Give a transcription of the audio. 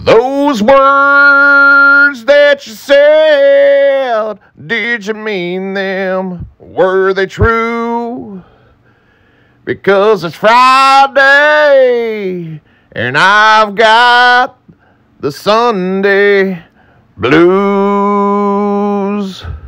Those words that you said, did you mean them? Were they true? Because it's Friday and I've got the Sunday blues.